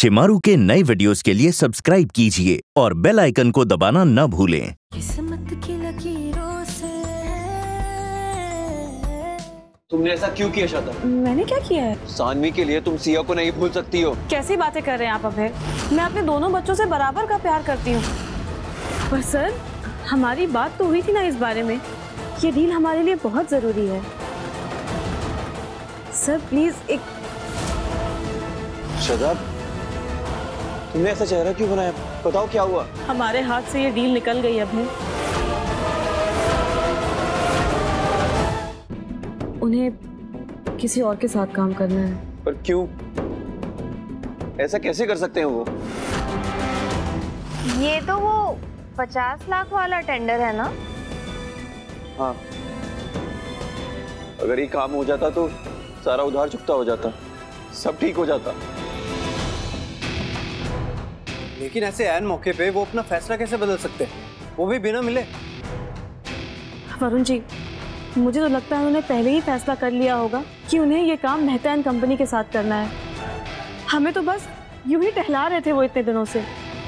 शिमारू के नए वीडियोस के लिए सब्सक्राइब कीजिए और बेल आइकन को दबाना न भूलें। किस्मत की लकीरों से। तुमने ऐसा क्यों किया श्रद्धा? मैंने क्या किया है? सानवी के लिए तुम सिया को नहीं भूल सकती हो। कैसी बातें कर रहे हैं आप अभय? मैं अपने दोनों बच्चों से बराबर का प्यार करती हूँ। पर सर, हमारी बात तो हुई थी ना इस बारे में। ये डील हमारे लिए बहुत जरूरी है। सर प्लीज एक। श्रद्धा, तुमने ऐसा चेहरा क्यों बनाया? बताओ क्या हुआ? हमारे हाथ से ये डील निकल गई अभय। उन्हें किसी और के साथ काम करना है। पर क्यों? ऐसा कैसे कर सकते हैं वो? ये तो वो 50 लाख वाला टेंडर है ना? हाँ, अगर ये काम हो जाता तो सारा उधार चुकता हो जाता, सब ठीक हो जाता। लेकिन ऐसे ऐन मौके पे वो अपना फैसला कैसे बदल सकते हैं, वो भी बिना मिले? वरुण जी, मुझे तो लगता है उन्होंने पहले ही फैसला कर लिया होगा कि उन्हें ये काम मेहता एंड कंपनी के साथ करना है। हमें तो बस यूं ही टहला रहे थे वो इतने दिनों से।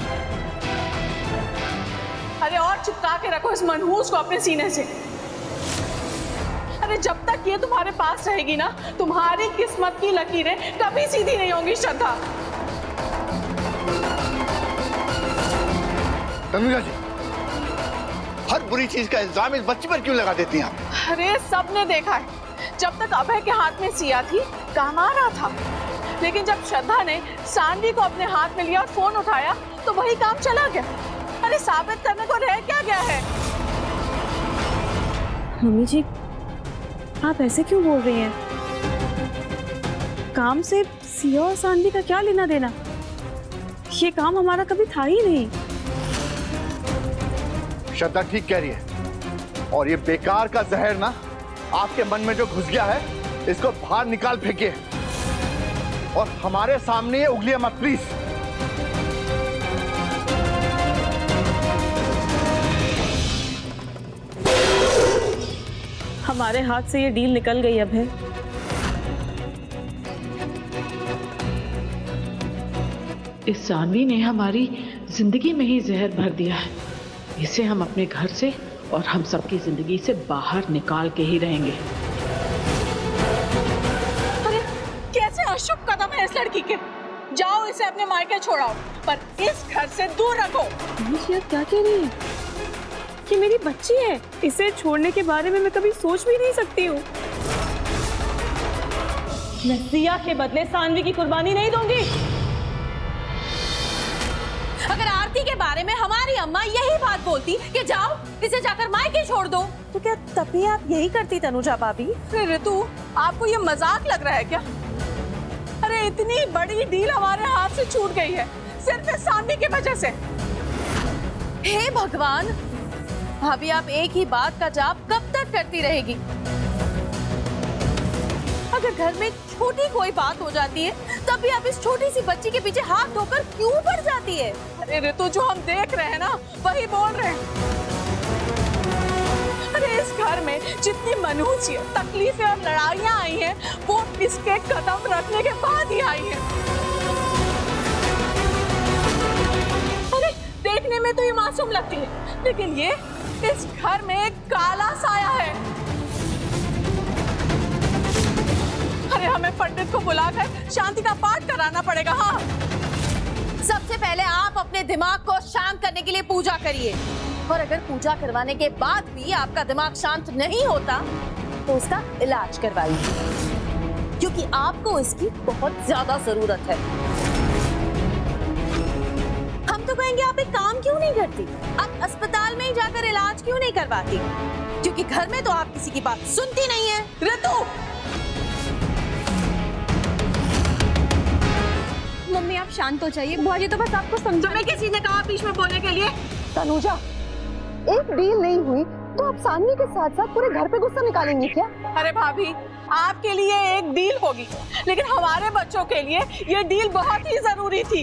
अरे और चिपका के रखो इस मनहूस को अपने सीने से। अरे जब तक ये तुम्हारे पास रहेगी ना, तुम्हारी किस्मत की लकीरें कभी सीधी नहीं होंगी श्रद्धा। तनुजा जी, हर बुरी चीज का इल्जाम इस बच्ची पर क्यों लगा देती हैं आप? अरे सबने देखा है, जब तक अभय के हाथ में सिया थी काम आ रहा था, लेकिन जब श्रद्धा ने सानवी को अपने हाथ में लिया और फोन उठाया तो वही काम चला गया। अरे साबित करने को रह क्या गया है? मम्मी जी, आप ऐसे क्यों बोल रही हैं? काम से सिया और सानवी का क्या लेना देना? ये काम हमारा कभी था ही नहीं। श्रद्धा ठीक कह रही है, और ये बेकार का जहर ना आपके मन में जो घुस गया है, इसको बाहर निकाल फेंकिए और हमारे सामने ये उंगलियां मत प्लीज। हमारे हाथ से ये डील निकल गई अभय। इस सानवी ने हमारी जिंदगी में ही जहर भर दिया है। इसे हम अपने घर से और हम सबकी जिंदगी से बाहर निकाल के ही रहेंगे। अरे कैसे अशुभ कदम है इस लड़की के। जाओ इसे अपने मायके छोड़ाओ, पर इस घर से दूर रखो। आप क्या कह रही हैं? ये मेरी बच्ची है, इसे छोड़ने के बारे में मैं कभी सोच भी नहीं सकती हूँ। मैं सिया के बदले सानवी की कुर्बानी नहीं दूंगी। अगर आरती के बारे में हमारी अम्मा यही बात बोलती कि जाओ इसे जाकर मायके छोड़ दो, तो क्या तभी आप यही करती तनुजा भाभी? ऋतु, आपको ये मजाक लग रहा है क्या? अरे इतनी बड़ी डील हमारे हाथ से छूट गई है सिर्फ इस सानवी की वजह से। हे भगवान, भाभी आप एक ही बात का जाप कब तक करती रहेगी? अगर घर में छोटी कोई बात हो जाती है तब भी आप इस छोटी सी बच्ची के पीछे हाथ धोकर क्यों पड़ जाती है? अरे ऋतु, जो हम देख रहे हैं ना वही बोल रहे हैं। अरे इस घर में जितनी मनहूसियत, तकलीफें और लड़ाइयाँ आई हैं वो इसके कदम रखने के बाद ही आई हैं। अरे देखने में तो ये मासूम लगती है, लेकिन ये इस घर में एक काला साया है। अरे हमें पंडित को बुलाकर शांति का पाठ कराना पड़ेगा। हाँ, सबसे पहले आप अपने दिमाग को शांत करने के लिए पूजा करिए, और अगर पूजा करवाने के बाद भी आपका दिमाग शांत नहीं होता तो उसका इलाज करवाइए, क्योंकि आपको इसकी बहुत ज्यादा जरूरत है। हम तो कहेंगे आप एक काम क्यों नहीं करती? आप अस्पताल में ही जाकर इलाज क्यों नहीं करवाती? क्योंकि घर में तो आप किसी की बात सुनती नहीं है। ऋतु, मम्मी आप शांत हो जाइए। बुआ तो बस आपको समझो। तुम्हें किसी ने कहा बीच में बोलने के लिए? तनुजा, एक डील नहीं हुई तो आप सानवी के साथ साथ पूरे घर पे गुस्सा निकालेंगी क्या? अरे भाभी, आपके लिए एक डील होगी, लेकिन हमारे बच्चों के लिए ये डील बहुत ही जरूरी थी।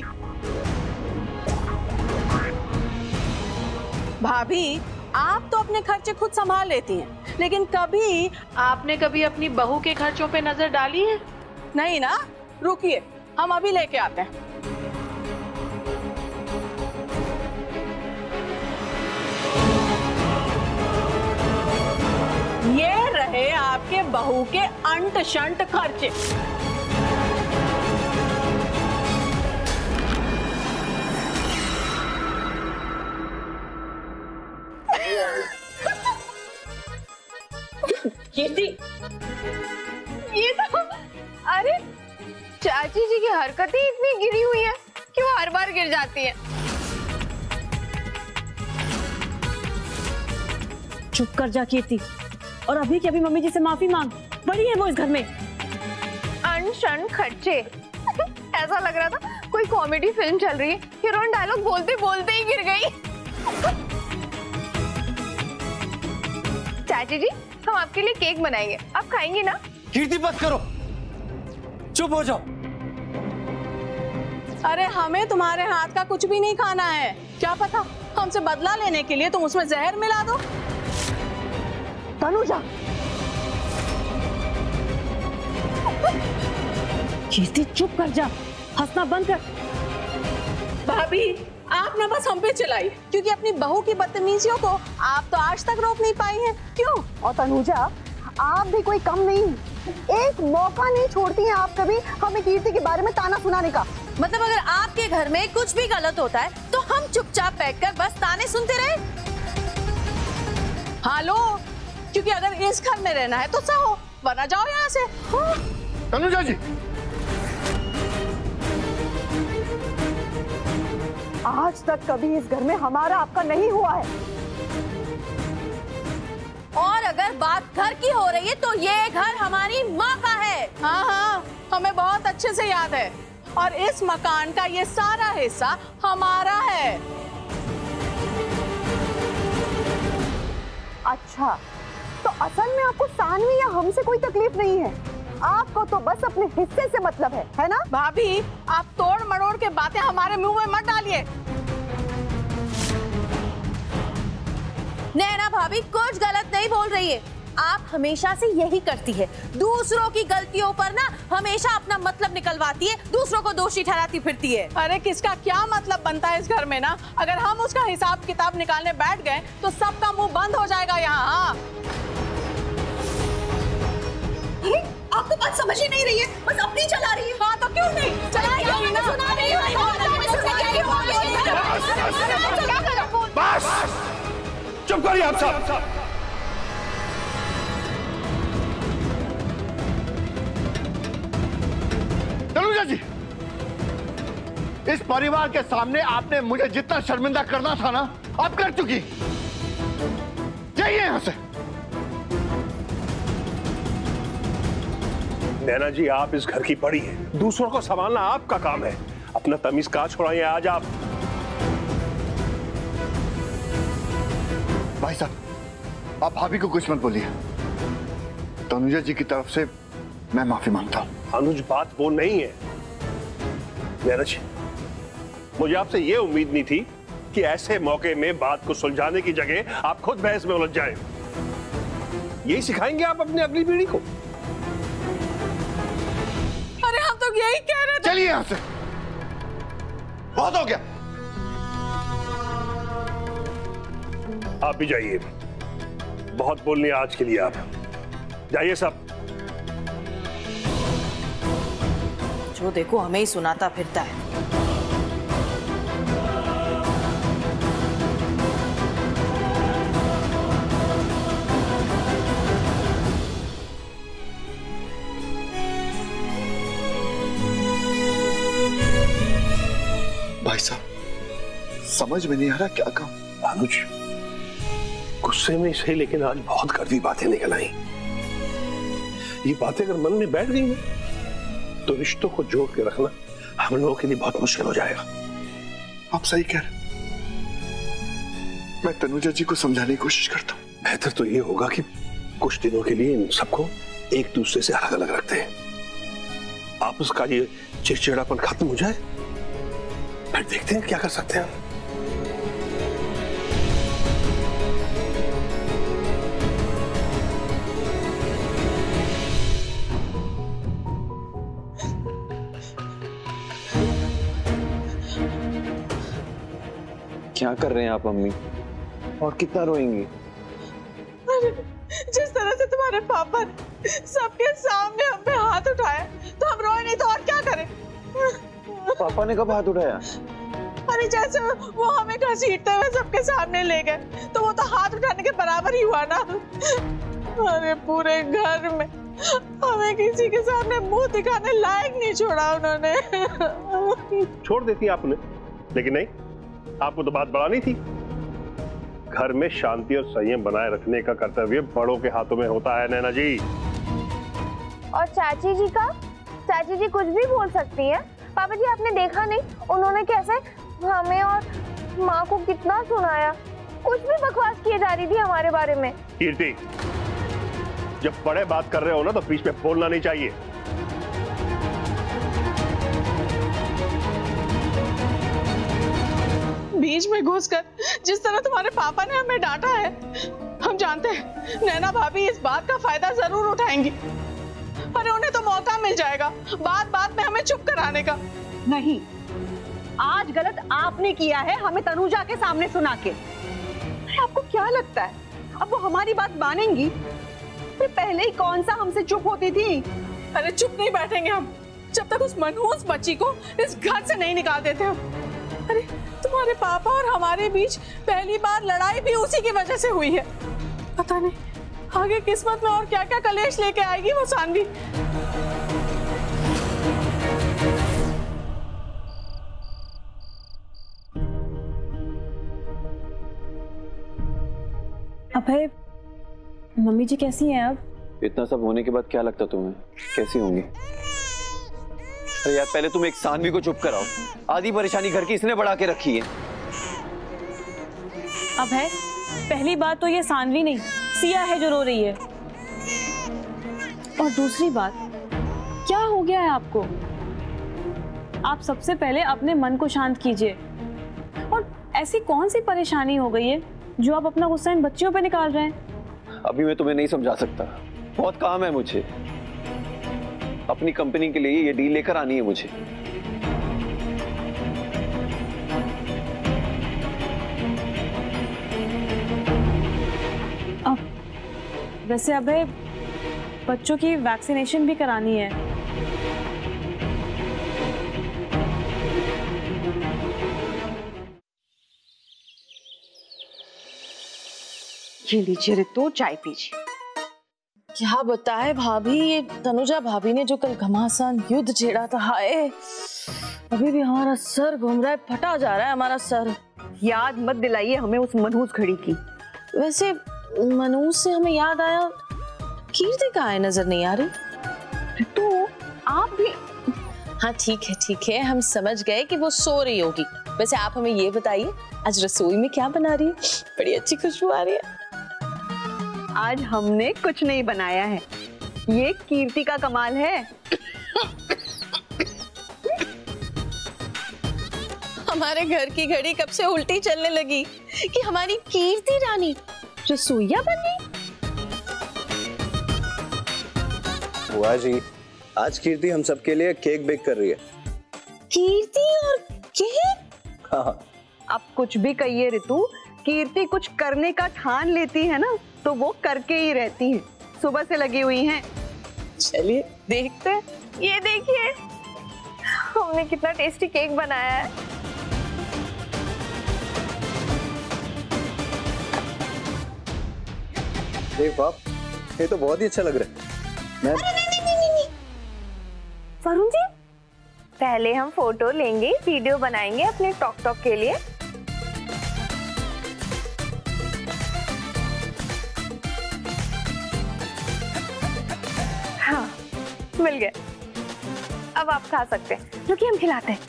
भाभी, आप तो अपने खर्चे खुद संभाल लेती हैं, लेकिन कभी आपने कभी अपनी बहू के खर्चों पे नजर डाली है? नहीं ना। रुकिए, हम अभी लेके आते हैं। बहू के अंट शंट खर्चे। कीर्ति, ये तो, अरे चाची जी की हरकतें इतनी गिरी हुई है कि वो हर बार गिर जाती है। चुप कर जा कीर्ति, और अभी के अभी मम्मी जी से माफी मांग। बड़ी है वो इस घर में। अनशन खर्चे ऐसा लग रहा था कोई कॉमेडी फिल्म चल रही है, हीरोइन डायलॉग बोलते बोलते ही गिर गई। चाची जी, हम आपके लिए केक बनाएंगे, आप खाएंगे ना? कीर्ति मत करो, चुप हो जाओ। अरे हमें तुम्हारे हाथ का कुछ भी नहीं खाना है। क्या पता हमसे बदला लेने के लिए तुम उसमें जहर मिला दो। तनुजा, कीर्ति चुप कर जा, हंसना बंद कर। भाभी, आप ना बस हम पे चिल्लाई, क्योंकि अपनी बहू की बदतमीजियों को आप तो आज तक रोक नहीं पाई हैं। क्यों? और तनुजा, आप भी कोई कम नहीं, एक मौका नहीं छोड़ती हैं आप कभी हमें कीर्ति के बारे में ताना सुनाने का। मतलब अगर आपके घर में कुछ भी गलत होता है तो हम चुपचाप बैठकर बस ताने सुनते रहे? हाँ लो, क्योंकि अगर इस घर में रहना है तो सहो, वरना जाओ यहाँ से। तनुजा जी, आज तक कभी इस घर में हमारा आपका नहीं हुआ है। और अगर बात घर की हो रही है तो ये घर हमारी माँ का है। हाँ हाँ, हमें बहुत अच्छे से याद है, और इस मकान का ये सारा हिस्सा हमारा है। अच्छा, तो असल में आपको सानवी या हमसे कोई तकलीफ नहीं है, आपको तो बस अपने हिस्से से मतलब है ना? भाभी, आप तोड़ मरोड़ के बातें हमारे मुंह में मत डालिए। नैना भाभी कुछ गलत नहीं बोल रही है। आप हमेशा से यही करती है, दूसरों की गलतियों पर ना हमेशा अपना मतलब निकलवाती है, दूसरों को दोषी ठहराती फिरती है। अरे किसका क्या मतलब बनता है इस घर में ना? अगर हम उसका हिसाब किताब निकालने बैठ गए तो सबका मुंह बंद हो जाएगा यहाँ। हाँ, आपको बात समझ ही नहीं रही है, बस अपनी चला रही है। हाँ तो क्यों नहीं चलाएगी ना? सुना रही हूँ। बस चुप करिए आप सब। तनुजा जी, इस परिवार के सामने आपने मुझे जितना शर्मिंदा करना था ना, आप कर चुकी। जाइए यहां से। नैना जी, आप इस घर की बड़ी है, दूसरों को संभालना आपका काम है। अपना तमीज कहाँ छोड़ाइए आज आप। भाई साहब, आप भाभी को कुछ मत बोलिए। तनुजा जी की तरफ से मैं माफी मांगता हूँ। अनुज, बात वो नहीं है। नैना जी, मुझे आपसे ये उम्मीद नहीं थी कि ऐसे मौके में बात को सुलझाने की जगह आप खुद बहस में उलझ जाएं। यही सिखाएंगे आप अपनी अगली पीढ़ी को? अरे हम तो यही कह रहे थे। चलिए यहां से, बहुत हो गया। आप भी जाइए, बहुत बोलनी है आज के लिए। आप जाइए सब। जो देखो हमें ही सुनाता फिरता है। भाई साहब, समझ में नहीं आ रहा क्या कहूं। अनुज, गुस्से में सही, लेकिन आज बहुत कड़वी बातें निकल आई। ये बातें अगर मन में बैठ गई ना, तो रिश्तों को जोड़ के रखना हम लोगों के लिए बहुत मुश्किल हो जाएगा। आप सही कह रहे। मैं तनुजा जी को समझाने की कोशिश करता हूँ। बेहतर तो ये होगा कि कुछ दिनों के लिए इन सबको एक दूसरे से अलग अलग रखते हैं। आपस का ये चिड़चिड़ापन खत्म हो जाए, फिर देखते हैं क्या कर सकते हैं। क्या कर रहे हैं आप अम्मी? और कितना रोएंगी? अरे जिस तरह से तुम्हारे पापा सबके सामने हम पे हाथ उठाया तो हम रोए नहीं तो और क्या करें? पापा ने कब हाथ उठाया? अरे जैसे वो हमें घसीटते हुए सबके सामने ले गए तो वो तो हाथ उठाने के बराबर ही हुआ ना। अरे पूरे घर में हमें किसी के सामने मुंह दिखाने लायक नहीं छोड़ा उन्होंने। छोड़ देती आपने, लेकिन नहीं, आपको तो बात बढ़ानी थी। घर में शांति और संयम बनाए रखने का कर्तव्य बड़ों के हाथों में होता है नैना जी। और चाची जी का? चाची जी कुछ भी बोल सकती है। पापा जी आपने देखा नहीं उन्होंने कैसे हमें और माँ को कितना सुनाया, कुछ भी बकवास किए जा रही थी हमारे बारे में। कीर्ति, जब बड़े बात कर रहे हो ना तो बीच में बोलना नहीं चाहिए। बीच में घुसकर जिस तरह तुम्हारे पापा ने हमें डांटा है, हम जानते हैं नैना भाभी इस बात का फायदा जरूर उठाएंगी। अरे उन्हें तो मौका मिल जाएगा बात बात में हमें चुप कराने का। नहीं, आज गलत आपने किया है हमें तनुजा के सामने सुना के। अरे आपको क्या लगता है अब वो हमारी बात मानेंगी? अरे पहले ही कौन सा हमसे चुप होती थी। अरे चुप नहीं बैठेंगे हम जब तक उस मनहूस बच्ची को इस घर से नहीं निकाल देते हम। अरे तुम्हारे पापा और हमारे बीच पहली बार लड़ाई भी उसी की वजह से हुई है। पता नहीं आगे किस्मत में और क्या क्या कलेश लेके आएगी वो सानवी। अभय, मम्मी जी कैसी हैं अब? इतना सब होने के बाद क्या लगता तुम्हें कैसी होंगी? अरे यार पहले तुम एक सानवी को चुप कराओ। आधी परेशानी घर की इसने बढ़ा के रखी है। अभय, पहली बात तो ये सानवी नहीं सिया है जो रो रही है। और दूसरी बात, क्या हो गया है आपको? आप सबसे पहले अपने मन को शांत कीजिए। और ऐसी कौन सी परेशानी हो गई है जो आप अपना गुस्सा इन बच्चियों पे निकाल रहे हैं? अभी मैं तुम्हें नहीं समझा सकता, बहुत काम है मुझे। अपनी कंपनी के लिए ये डील लेकर आनी है मुझे। वैसे अबे बच्चों की वैक्सीनेशन भी करानी है। ये लीजिए रितु, चाय पीजिए। क्या बताए भाभी, ये तनुजा भाभी ने जो कल घमासान युद्ध छेड़ा था, हाय अभी भी हमारा सर घूम रहा है, फटा जा रहा है हमारा सर। याद मत दिलाइए हमें उस मनहूस घड़ी की। वैसे मनहूस से हमें याद आया, कीर्ति कहाँ है, नजर नहीं आ रही। रितु आप भी। हाँ ठीक है, हम समझ गए कि वो सो रही होगी। वैसे आप हमें ये बताइए आज रसोई में क्या बना रही है? बड़ी अच्छी खुशबू आ रही है। आज हमने कुछ नहीं बनाया है, ये कीर्ति का कमाल है। हमारे घर की घड़ी कब से उल्टी चलने लगी कि हमारी कीर्ति रानी रसोइया बन गई। बुआ जी, आज कीर्ति हम सबके लिए केक बेक कर रही है। कीर्ति और केक? हाँ। अब कुछ भी कहिए रितु, कीर्ति कुछ करने का ठान लेती है ना तो वो करके ही रहती है, सुबह से लगी हुई हैं। चलिए देखते हैं। ये देखिए हमने कितना टेस्टी केक बनाया है। देख बाप, ये तो बहुत ही अच्छा लग रहा है। अरे नहीं। वरुण जी, पहले हम फोटो लेंगे, वीडियो बनाएंगे अपने टॉक के लिए। हाँ मिल गए, अब आप खा सकते हैं, जो कि हम खिलाते हैं।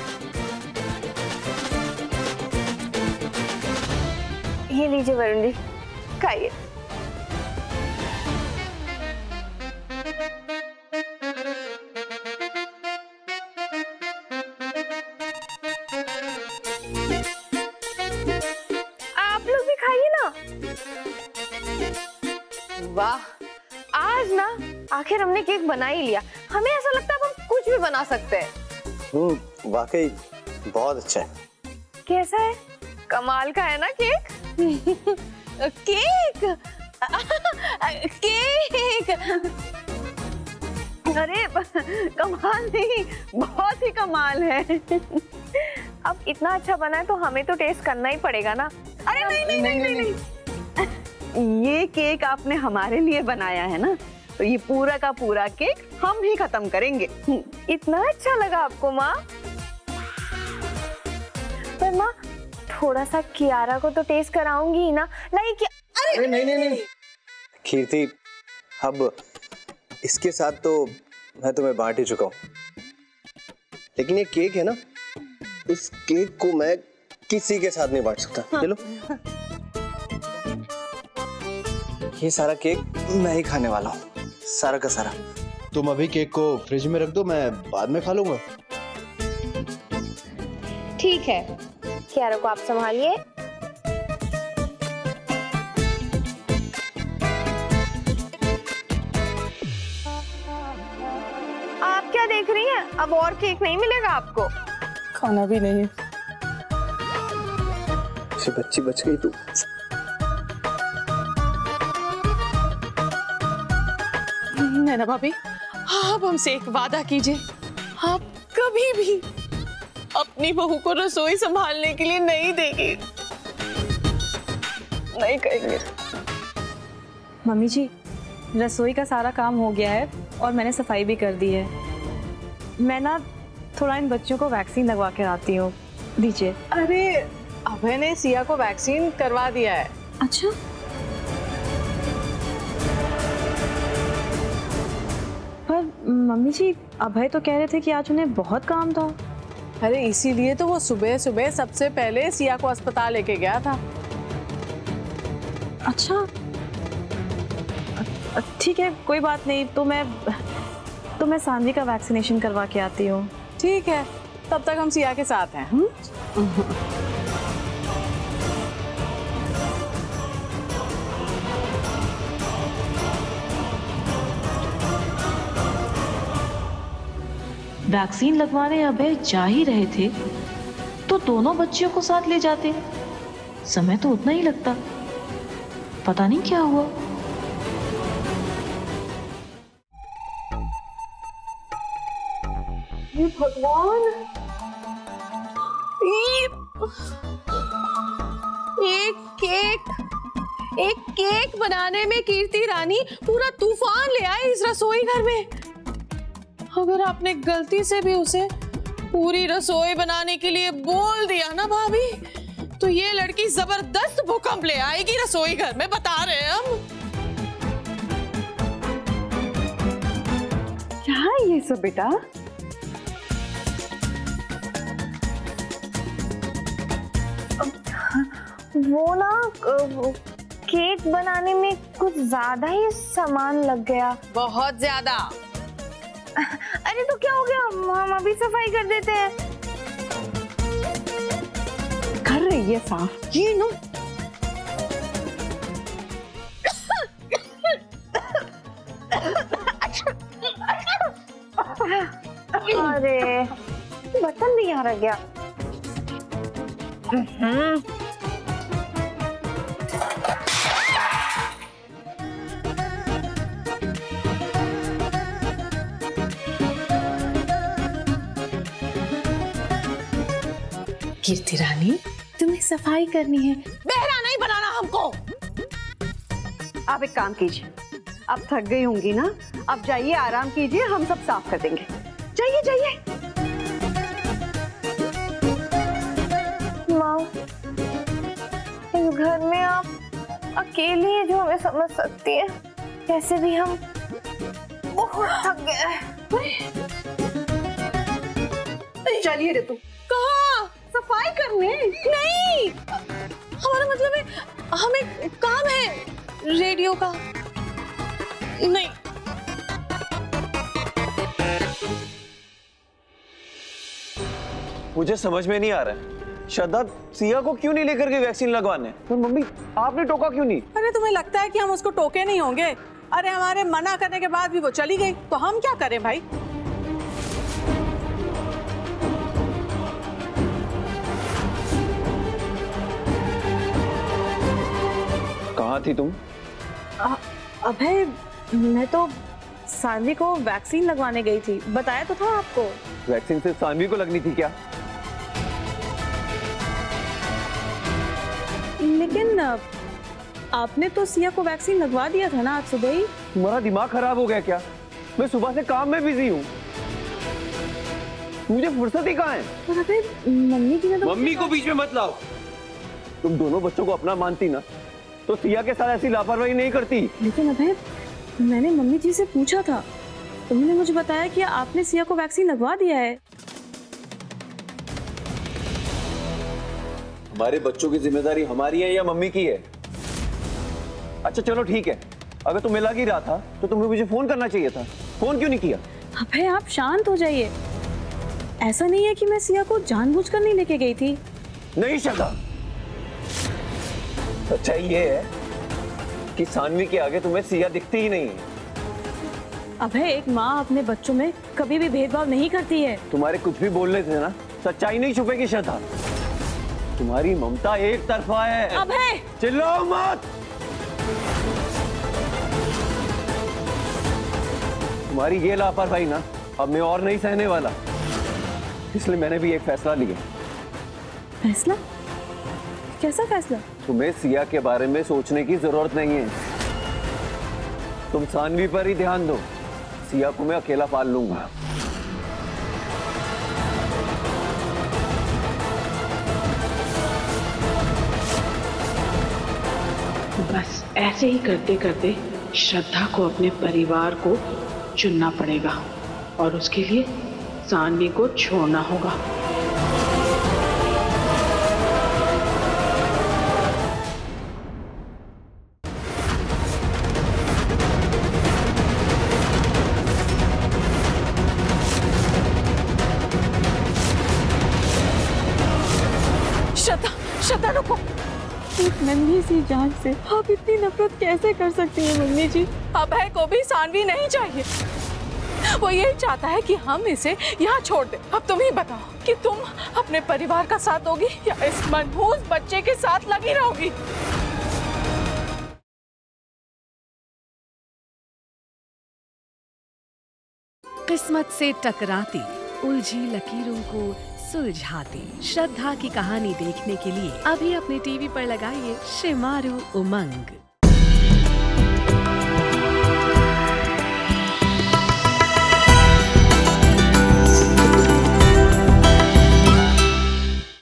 ये लीजिए वरुण जी, खाइए। आप लोग भी खाइए ना। वाह, आज ना आखिर हमने केक बना ही लिया। हमें ऐसा लगता है हम कुछ भी बना सकते हैं। वाकई बहुत अच्छा है। कैसा है? कमाल का है ना केक? केक? केक। अरे कमाल नहीं, बहुत ही कमाल है। अब इतना अच्छा बना है तो हमें तो टेस्ट करना ही पड़ेगा ना। अरे नहीं नहीं नहीं नहीं, ये केक आपने हमारे लिए बनाया है ना, तो ये पूरा का पूरा केक हम ही खत्म करेंगे। इतना अच्छा लगा आपको माँ? पर माँ थोड़ा सा कियारा को तो टेस्ट कराऊंगी ही ना, लाइक। अरे नहीं नहीं नहीं कीर्ति, अब इसके साथ तो मैं तुम्हें बांट ही चुका हूँ, लेकिन ये केक है ना, इस केक को मैं किसी के साथ नहीं बांट सकता। चलो ये सारा केक मैं ही खाने वाला हूँ, सारा का सारा। तुम अभी केक को फ्रिज में रख दो, मैं बाद में खा लूंगा। ठीक है, कियारा को आप संभालिए। आप क्या देख रही हैं? अब और केक नहीं मिलेगा आपको। खाना भी नहीं है। बच्ची बच गई तू। नैना भाभी, आप हमसे एक वादा कीजिए, आप कभी भी अपनी बहू को रसोई संभालने के लिए नहीं देंगे। नहीं कहेंगे। मम्मी जी, रसोई का सारा काम हो गया है और मैंने सफाई भी कर दी है। मैं ना थोड़ा इन बच्चों को वैक्सीन लगवा के आती हूँ, दीजिए। अरे अभय ने सिया को वैक्सीन करवा दिया है। अच्छा, पर मम्मी जी अभय तो कह रहे थे कि आज उन्हें बहुत काम था। अरे इसीलिए तो वो सुबह सुबह सबसे पहले सिया को अस्पताल लेके गया था। अच्छा ठीक है, कोई बात नहीं, तो मैं सानवी का वैक्सीनेशन करवा के आती हूँ। ठीक है, तब तक हम सिया के साथ हैं। वैक्सीन लगवाने अभय जा ही रहे थे तो दोनों बच्चियों को साथ ले जाते, समय तो उतना ही लगता। पता नहीं क्या हुआ। ये भगवान, एक केक बनाने में कीर्ति रानी पूरा तूफान ले आई इस रसोई घर में। अगर आपने गलती से भी उसे पूरी रसोई बनाने के लिए बोल दिया ना भाभी, तो ये लड़की जबरदस्त भूकंप ले आएगी रसोई घर में, बता रहे हैं हम। क्या है ये सब बेटा? वो ना केक बनाने में कुछ ज्यादा ही सामान लग गया। बहुत ज्यादा। अरे तो क्या हो गया, हम अभी सफाई कर देते हैं। कर रही है साफ ये नो। अरे बर्तन भी यहाँ रह गया। कीर्ति रानी, तुम्हें सफाई करनी है, बहरा नहीं बनाना हमको। आप एक काम कीजिए, अब थक गई होंगी ना, अब जाइए आराम कीजिए, हम सब साफ कर देंगे। जाइए जाइए। माँ, इस घर में आप अकेली है जो हमें समझ सकती है। कैसे भी हम बहुत थक गए हैं। चलिए रे तू। कहाँ? सफाई करने? नहीं, हमारा मतलब है हमें काम है रेडियो का। नहीं, मुझे समझ में नहीं आ रहा है, श्रद्धा सिया को क्यों नहीं लेकर गई वैक्सीन लगवाने? तो मम्मी आपने टोका क्यों नहीं? अरे तुम्हें लगता है कि हम उसको टोके नहीं होंगे? अरे हमारे मना करने के बाद भी वो चली गई, तो हम क्या करें भाई? कहाँ थी तुम? अभय, मैं तो सानवी को वैक्सीन लगवाने गई थी, बताया तो था आपको। वैक्सीन सिर्फ सानवी को लगनी थी क्या? लेकिन आपने तो सिया को वैक्सीन लगवा दिया था ना आज सुबह ही। तुम्हारा दिमाग खराब हो गया क्या? मैं सुबह से काम में बिजी हूँ, मुझे फुर्सत ही कहाँ है? और अबे मम्मी जी ने तो मम्मी को बीच में मत लाओ। तुम दोनों बच्चों को अपना मानती ना तो सिया के साथ ऐसी लापरवाही नहीं करती। लेकिन अबे मैंने मम्मी जी से पूछा था, उन्होंने मुझे बताया कि आपने सिया को वैक्सीन लगवा दिया है। हमारे बच्चों की जिम्मेदारी हमारी है या मम्मी की है? अच्छा चलो ठीक है, अगर तुम्हें लग ही रहा था तो तुम्हें मुझे फोन करना चाहिए था, फोन क्यों नहीं किया? अबे आप शांत हो जाइए, ऐसा नहीं है कि मैं सिया को जानबूझकर नहीं लेके गई थी। नहीं श्रद्धा, सच्चाई ये है कि सानवी के आगे तुम्हें सिया दिखती ही नहीं है। अबे एक माँ अपने बच्चों में कभी भी भेदभाव नहीं करती है। तुम्हारे कुछ भी बोलने से ना सच्चाई नहीं छुपेगी श्रद्धा, तुम्हारी ममता एक तरफा है। अबे चिल्लाओ मत, तुम्हारी ये लापरवाही ना अब मैं और नहीं सहने वाला, इसलिए मैंने भी एक फैसला लिया। फैसला? कैसा फैसला? तुम्हें सिया के बारे में सोचने की जरूरत नहीं है, तुम सानवी पर ही ध्यान दो, सिया को मैं अकेला पाल लूंगा। बस ऐसे ही करते करते श्रद्धा को अपने परिवार को चुनना पड़ेगा और उसके लिए सानवी को छोड़ना होगा। श्रद्धा रुको। एक नन्ही सी जान से आप इतनी नफरत कैसे कर सकती हैं मम्मी जी? अभय को भी सानवी नहीं चाहिए, वो यही चाहता है कि हम इसे यहाँ छोड़ दें। अब तुम ही बताओ कि तुम अपने परिवार का साथ दोगी या इस मनहूस बच्चे के साथ लगी रहोगी? किस्मत से टकराती उलझी लकीरों को सुलझाती श्रद्धा की कहानी देखने के लिए अभी अपने टीवी पर लगाइए शिमारू उमंग।